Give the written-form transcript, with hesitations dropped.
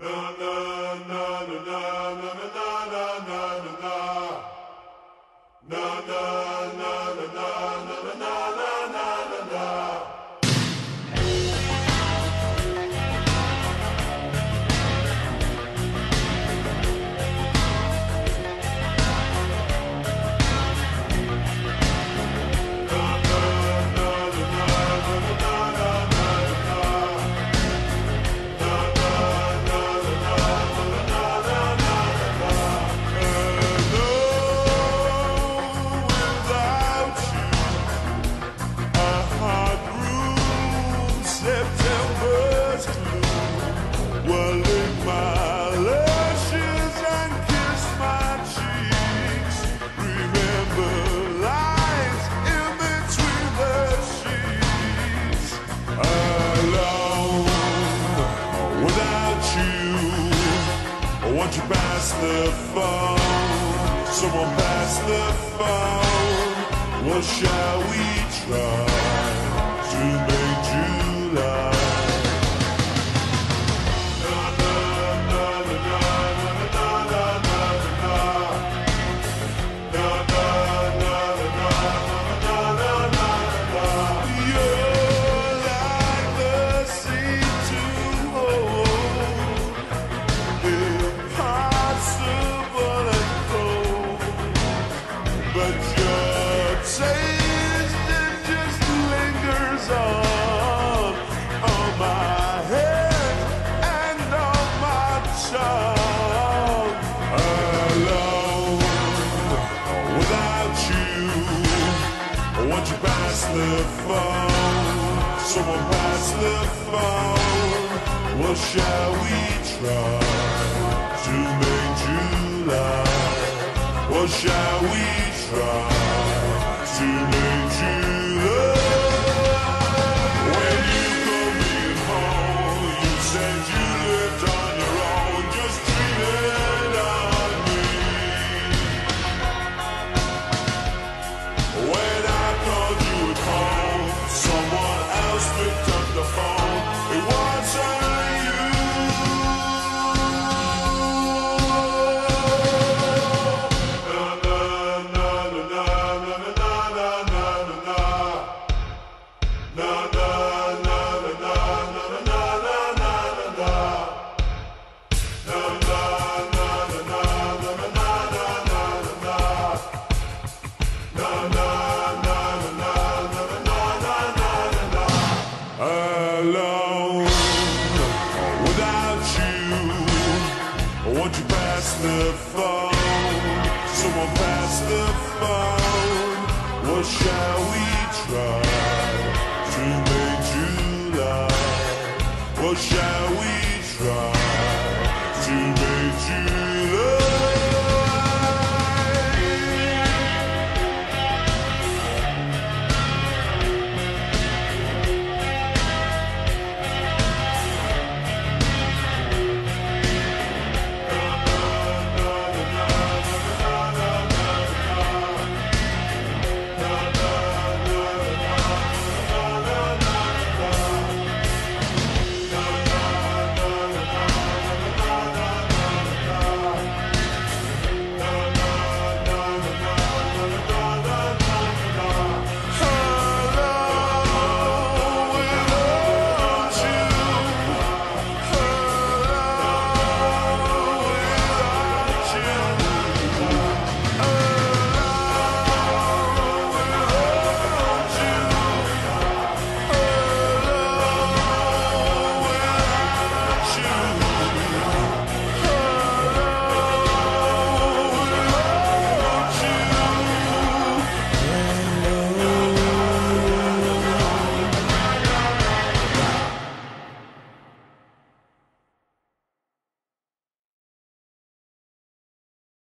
September's gloom will lick my lashes and kiss my cheeks. Remember lines in between the sheets. Alone without you. Won't you pass the phone? Someone pass the phone. What shall we try to make July? You're like the sea to hold, impossible and cold, but your taste it just lingers on my head and on my tongue. Alone without you, won't you pass the phone? Someone pass the phone. What shall we try to make July? What shall we try to make July? When you coming home, you said you lived on your own, just dreaming on me. When I called you at home, someone else picked up the phone. It wasn't you. Alone without you, won't you pass the phone? Someone pass the phone. What shall we try to make July? What shall we try to make July?